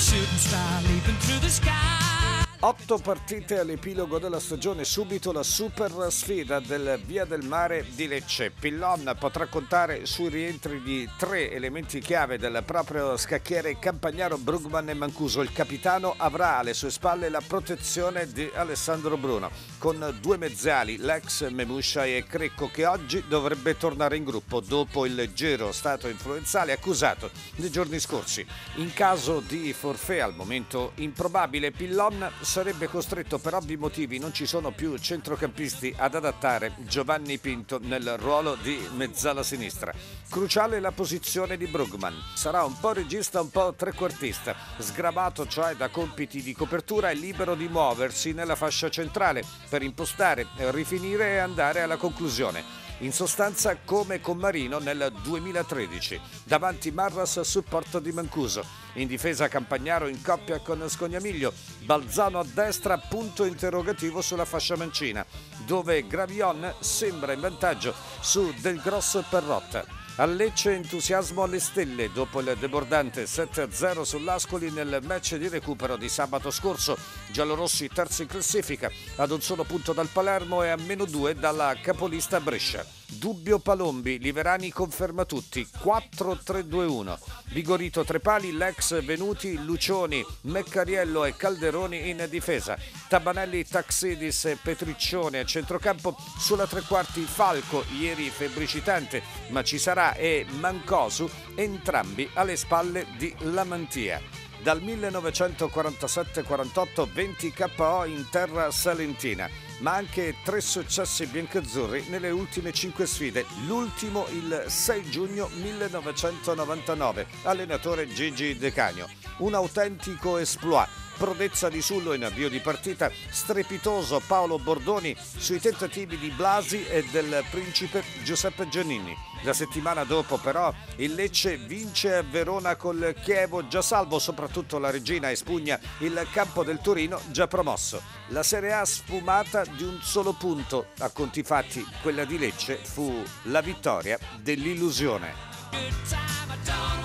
8 partite all'epilogo della stagione, subito la super sfida del Via del Mare di Lecce. Pillon potrà contare sui rientri di 3 elementi chiave del proprio scacchiere Campagnaro, Brugman e Mancuso. Il capitano avrà alle sue spalle la protezione di Alessandro Bruno, con 2 mezzali, l'ex Memuscia e Crecco, che oggi dovrebbe tornare in gruppo dopo il leggero stato influenzale accusato nei giorni scorsi. In caso di forfait, al momento improbabile, Pillon sarebbe costretto, per ovvi motivi non ci sono più centrocampisti, ad adattare Giovanni Pinto nel ruolo di mezzala sinistra. Cruciale la posizione di Brugman. Sarà un po' regista, un po' trequartista, sgravato cioè da compiti di copertura e libero di muoversi nella fascia centrale per impostare, rifinire e andare alla conclusione. In sostanza come con Marino nel 2013. Davanti Marras a supporto di Mancuso. In difesa Campagnaro in coppia con Scognamiglio. Balzano a destra, punto interrogativo sulla fascia mancina, dove Gravion sembra in vantaggio su Del Grosso e Perrotta. A Lecce entusiasmo alle stelle dopo il debordante 7-0 sull'Ascoli nel match di recupero di sabato scorso. Giallorossi terzi in classifica, ad un solo punto dal Palermo e a -2 dalla capolista Brescia. Dubbio Palombi, Liverani conferma tutti, 4-3-2-1. Vigorito tre pali, l'ex Venuti, Lucioni, Meccariello e Calderoni in difesa. Tabanelli, Taxidis e Petriccione a centrocampo. Sulla tre quarti Falco, ieri febbricitante, ma ci sarà, e Mancosu, entrambi alle spalle di Lamantia. Dal 1947-48 20 KO in terra salentina, ma anche 3 successi biancazzurri nelle ultime 5 sfide, l'ultimo il 6 giugno 1999, allenatore Gigi De Canio. Un autentico exploit. Prodezza di Sullo in avvio di partita, strepitoso Paolo Bordoni sui tentativi di Blasi e del principe Giuseppe Giannini. La settimana dopo però il Lecce vince a Verona col Chievo già salvo, soprattutto la Regina espugna il campo del Torino già promosso. La Serie A sfumata di un solo punto, a conti fatti quella di Lecce fu la vittoria dell'illusione.